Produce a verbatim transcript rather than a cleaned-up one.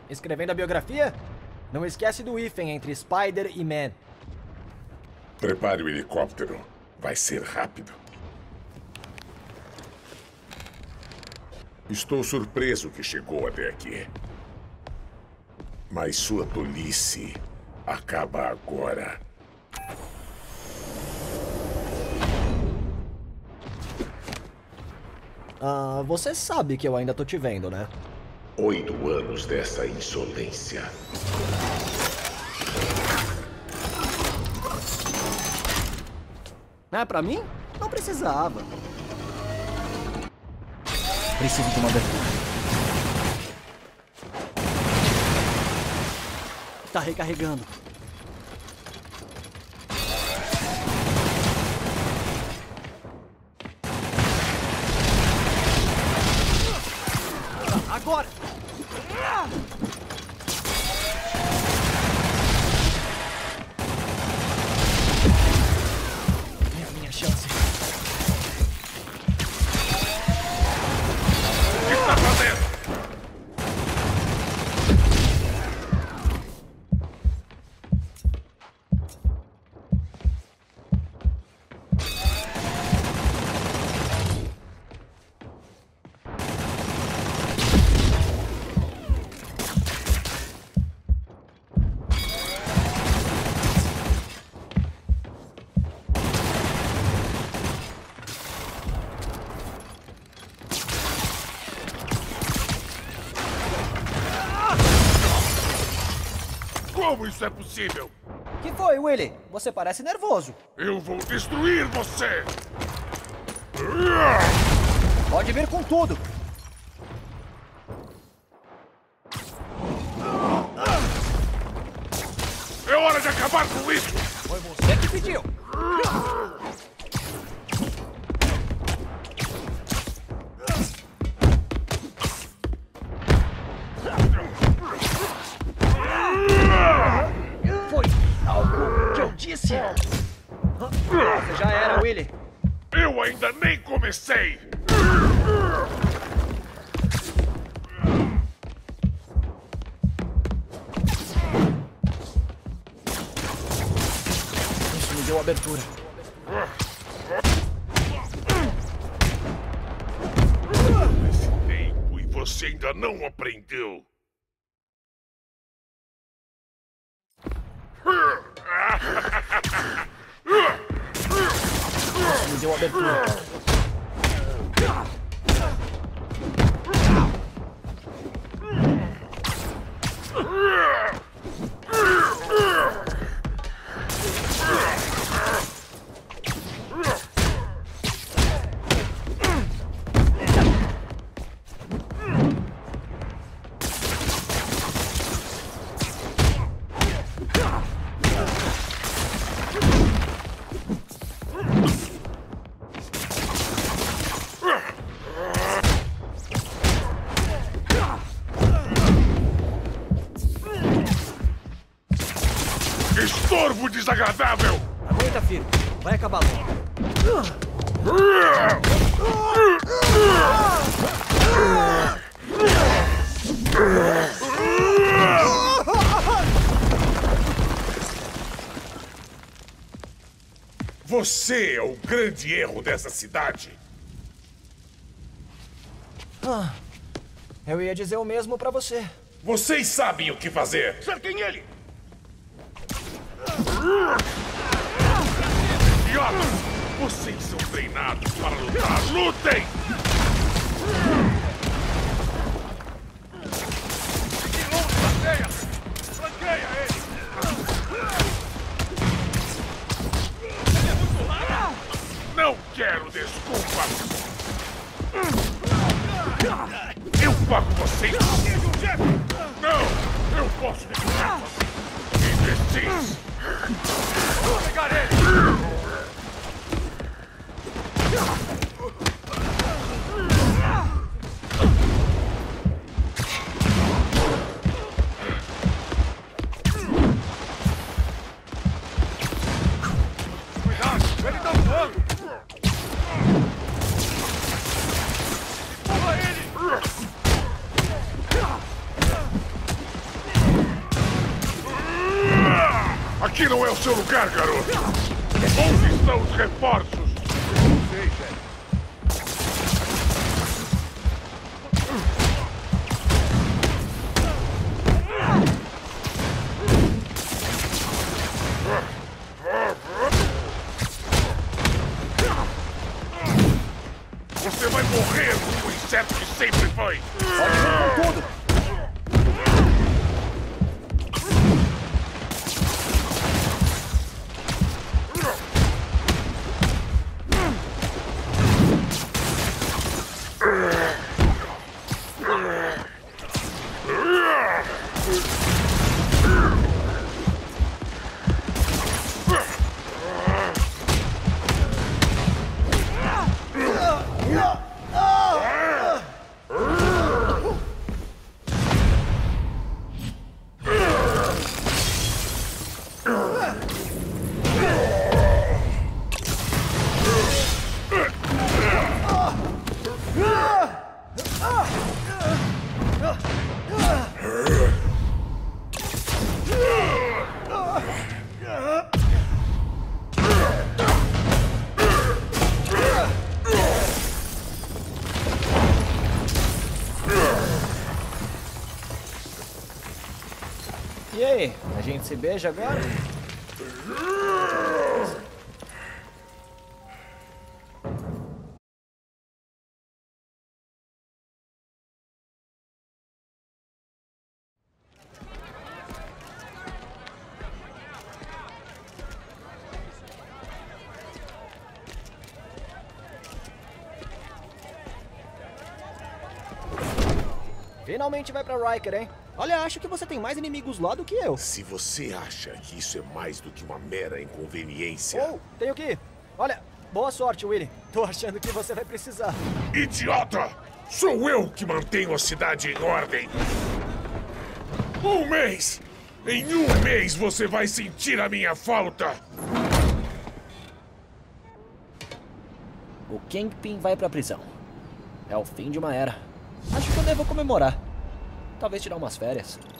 Escrevendo a biografia? Não esquece do hífen entre Spider e Man. Prepare o helicóptero. Vai ser rápido. Estou surpreso que chegou até aqui. Mas sua tolice acaba agora. Ah, você sabe que eu ainda tô te vendo, né? Oito anos dessa insolência. É pra mim? Não precisava. Preciso de uma abertura. Tá recarregando. Agora! É a minha chance. O que está fazendo? Como isso é possível? Que foi, Willy? Você parece nervoso. Eu vou destruir você! Pode vir com tudo. É hora de acabar com isso! Foi você que pediu. Foi algo que eu disse. Você já era, Willy. Eu ainda nem comecei! Isso me deu abertura. Esse tempo e você ainda não aprendeu! Isso me deu abertura. Estorvo desagradável! Aguenta, filho. Vai acabar logo. Você é o grande erro dessa cidade! Ah, eu ia dizer o mesmo pra você. Vocês sabem o que fazer! Cerquem ele! Idiotas! Vocês são treinados para lutar! Lutem! De longe, flanqueia! Flanqueia ele! Ele é muito rápido! Não quero desculpas! Eu pago vocês! Não! Eu posso me curar sozinho! Imbecis! Vou pegar ele! Cuidado! Ele tá voando! Empurra ele! Aqui não é o seu lugar, garoto! Onde estão os reforços? Não sei, chefe. Você vai morrer como o inseto que sempre foi! Pode vir com tudo! E aí, a gente se beija agora? Finalmente vai pra Riker, hein? Olha, acho que você tem mais inimigos lá do que eu. Se você acha que isso é mais do que uma mera inconveniência... Oh, tenho que ir. Olha, boa sorte, Willy. Tô achando que você vai precisar. Idiota! Sou eu que mantenho a cidade em ordem! Um mês! Em um mês você vai sentir a minha falta! O Kingpin vai pra prisão. É o fim de uma era. Acho que eu devo comemorar. Talvez tirar umas férias.